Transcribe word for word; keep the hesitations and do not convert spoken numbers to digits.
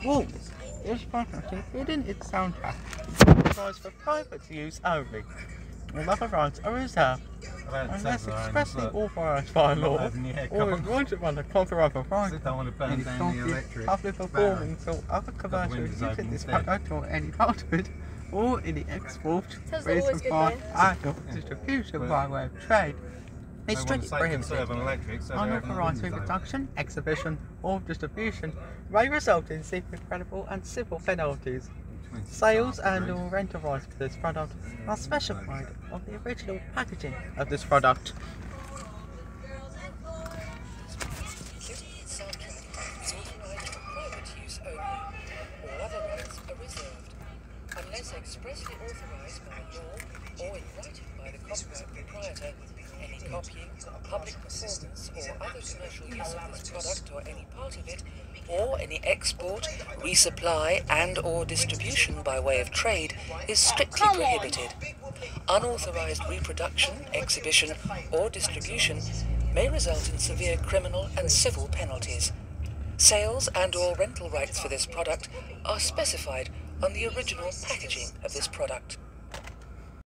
Rules. This product, including its soundtrack, is for private use only. All other rights are reserved unless expressly authorised by law or granted under copyright rights. Any copy, public performance or other commercial use of this product or any part of it, or any export, resupply, and/or distribution by way of trade is strictly prohibited. Unauthorised reproduction, exhibition, or distribution may result in severe criminal and civil penalties. Sales and or rental rights for this product are specified on the original packaging of this product. Unless expressly authorised by law or in writing by the copyright proprietor, any copying, public performance or other commercial use of this product or any part of it, or any export, resupply and or distribution by way of trade is strictly prohibited. Unauthorised reproduction, exhibition or distribution may result in severe criminal and civil penalties. Sales and or rental rights for this product are specified on the original packaging of this product.